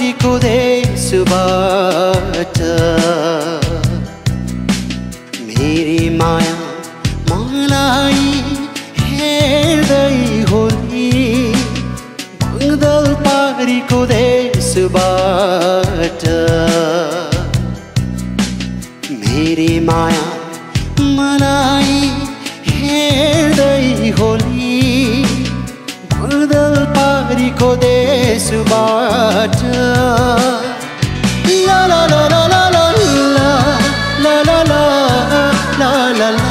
पारीको देशबाट मेरी माया मलाई हेर्दै होली बदल पारीको देशबाट मेरी माया मलाई हेर्दै होली बदल पारीको देशबाट ला ला ला ला ला ला ला ला ला ला ला ला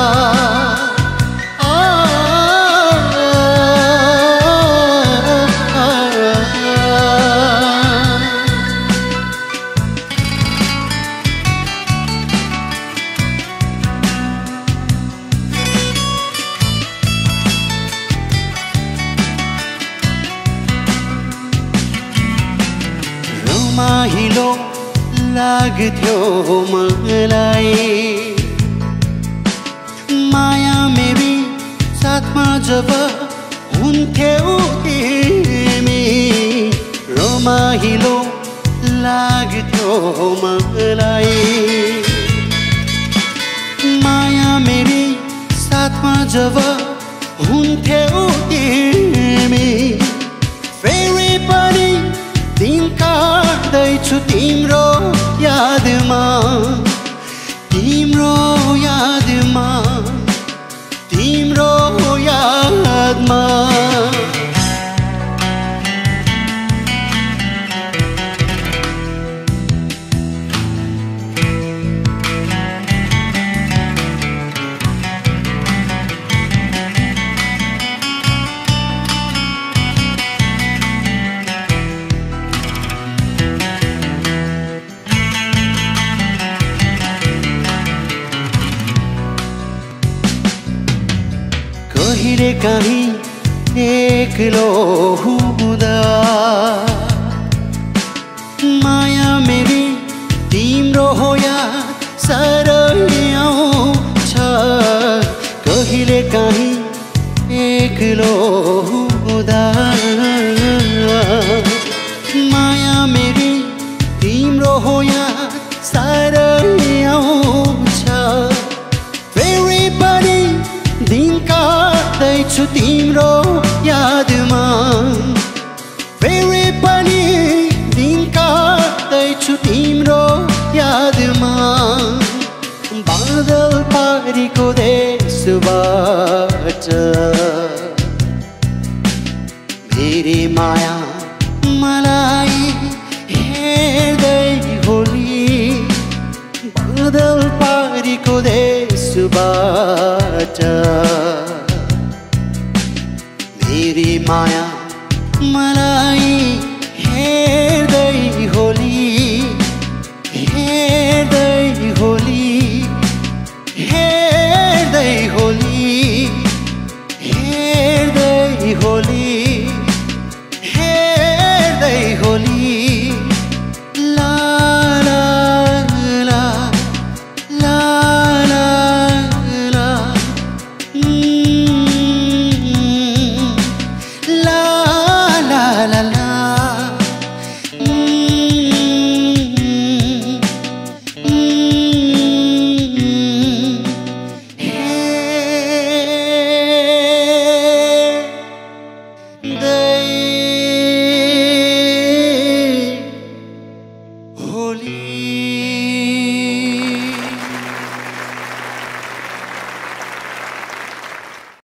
रमाइलो लाग्थ्यो मलाई माया मेरी साथमा जब हुन्थ्यौ तिमी रमाइलो लाग्थ्यो मलाई माया मेरी साथमा जब हुन्थ्यौ तिमी फेरि पनि दिन काट्दैछु तिम्रो यादमा तिम्रो यादमा तिम्रो यादमा कहिले काहीँ एक्लो हुँदा माया मेरी तिम्रो हो याद साह्रै आउँछ कहिले काहीँ एक्लो हुँदा माया मेरी तिम्रो हो याद साह्रै आउँछ फेरि पनि दिन काट्दैछु तिम्रो यादमा फेरि पनि दिन काट्दैछु तिम्रो यादमा बादल पारीको देशबाट मेरी माया मलाई हेर्दै होली बादल पारीको देशबाट मेरी माया मलाई